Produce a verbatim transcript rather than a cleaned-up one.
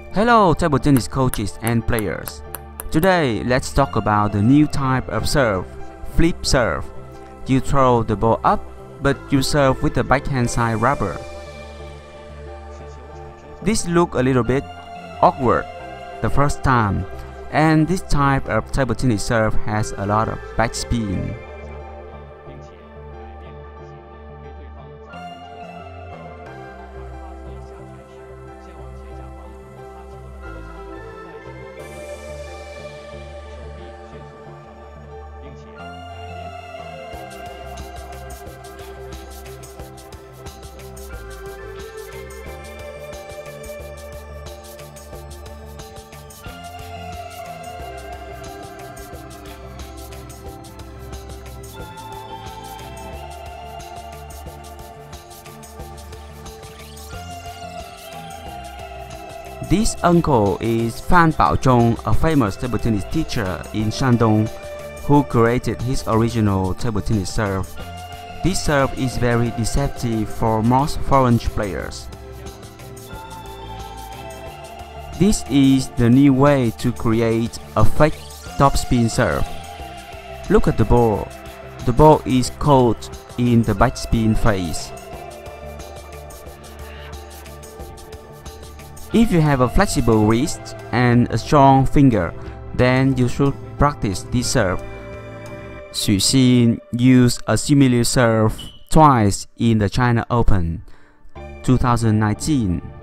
Hello table tennis coaches and players. Today let's talk about the new type of serve, flip serve. You throw the ball up, but you serve with the backhand side rubber. This look a little bit awkward the first time, and this type of table tennis serve has a lot of backspin. This uncle is Fan Baozhong, a famous table tennis teacher in Shandong, who created his original table tennis serve. This serve is very deceptive for most foreign players. This is the new way to create a fake topspin serve. Look at the ball. The ball is caught in the backspin phase. If you have a flexible wrist and a strong finger, then you should practice this serve. Xu Xin used a similar serve twice in the China Open two thousand nineteen.